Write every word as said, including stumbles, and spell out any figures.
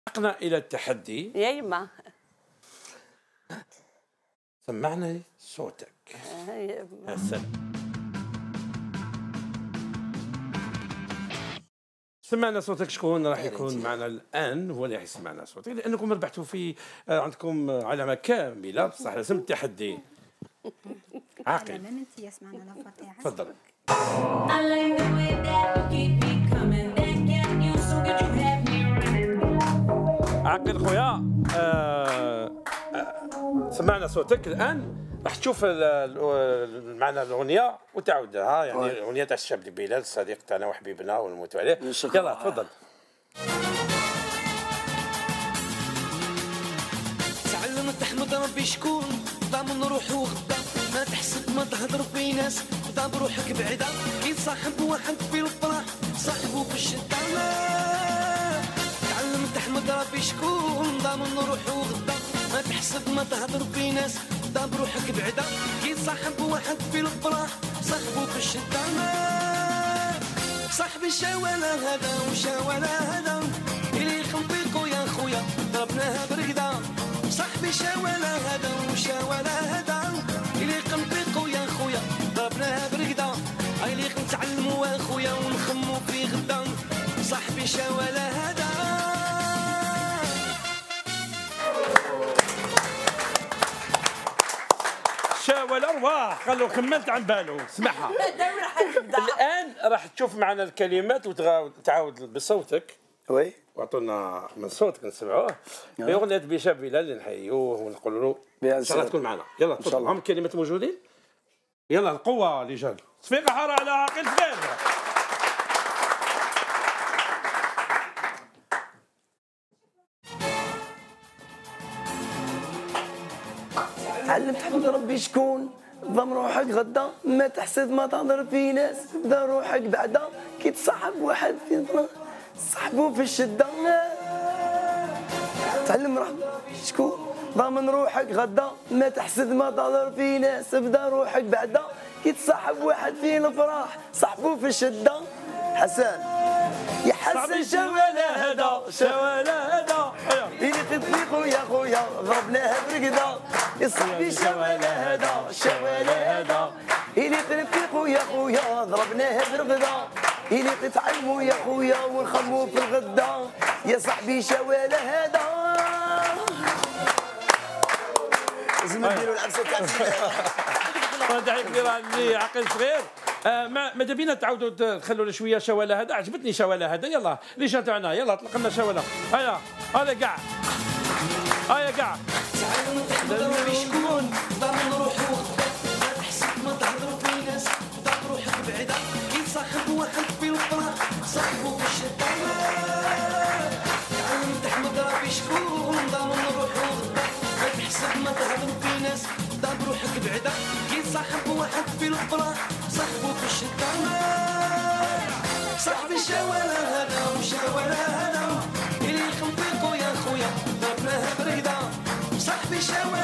سبقنا إلى التحدي. يا يما سمعنا صوتك. آه يا يما. يا سلام. سمعنا صوتك. شكون راح يكون معنا الآن هو اللي راح يسمعنا صوتك، لأنكم ربحتوا في عندكم علامة كاملة بصح لازم التحدي. عاقل. من انت يسمعنا لفظ تاعك. تفضل. عاقل خويا، آه آه سمعنا صوتك الآن، راح تشوف معنا الأغنية وتعودها، يعني الأغنية تاع الشاب بلال الصديق تاعنا وحبيبنا ونموتوا عليه. يلا تفضل. تعلم تحمد ربي شكون ضامن روحه وغدا، ما تحسب ما تهضر في ناس خدا بروحك بعيدة، كي تصاحب واحد في الفرح صاحبه في الشدة. تعلم تحمد ربي شكون ضامن روحه وغدا، ما تحسب ما تهضر في ناس خدا بروحك بعيدة، كي تصاحب واحد في الفرح صاحبه في الشدة. صاحبي شاولا هذا وشاولا هذا اللي يخنطيقو يا خويا ضربناها برقدة. صاحبي شاولا هذا وشاولا هذا اللي يقنطيقو يا خويا ضربناها برقدة. هاي اللي نتعلمو يا خويا ونخمو في غدا. صاحبي شاولا هذا. شاولا رواح قال له كملت عن بالو. اسمعها. الآن راح تشوف معنا الكلمات وتعاود بصوتك. وي. واعطونا من صوتك نسمعوه. بأغنية بشاب بلال اللي نحيوه ونقول له ان شاء الله تكون معنا. يلا تفضل. هم الكلمات موجودين. يلا القوة رجال. صفيقة حارة على عاقل صغير. تعلم تحمد ربي شكون ضم روحك غدا، ما تحسد ما تهضر في ناس بدا روحك بعدا، كي تصاحب واحد في صاحبه في الشدة. تعلم ربي شكون ضامن روحك غدا، ما تحسد ما تهضر في ناس بدا روحك بعدا، كي تصاحب واحد في الفرح صاحبه في الشدة. حسن يا حسن شوالا هدا شوالا هدا اللي تطلقوا يا خويا ضربناها برقدة. يا صاحبي شوالا هدا شوالا هدا اللي تطلقوا يا خويا ضربناها برقدة، اللي تتعلموا يا خويا ونخموا في الغدا. يا صاحبي شوالا هدا. لازم نديروا العبسة تاع تحية كبيرة لعاقل صغير. آه ما ماذا بينا تعاودوا تخلوا شويه شوالا هذا. عجبتني شوالا هذا. يلا اللي جا تاعنا يلا طلق لنا شوالا. هيا هذا كاع هيا كاع. تعلم تحمد ربي شكون ضامن روحه وغدا، ما تحسب ما تهضر في ناس خدا بروحك بعيدة، كي تصاحب واحد في الفرح صاحبه في الشدة. تعلم تحمد ربي شكون ضامن روحه وغدا، ما تحسب ما تهضر في ناس خدا بروحك بعيدة، كي تصاحب واحد في الفرح صاحبه في الشدة. صاحبي شاولا هذا وشاولا هذا اللي يخنطيقو يا خويا ضربناها برقدة. صاحبي شاولا